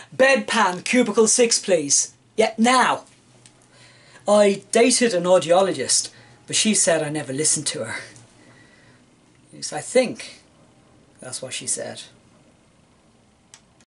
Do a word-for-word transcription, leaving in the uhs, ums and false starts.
Bedpan, cubicle six, please. Yeah, now. I dated an audiologist, but she said I never listened to her. At least I think that's what she said.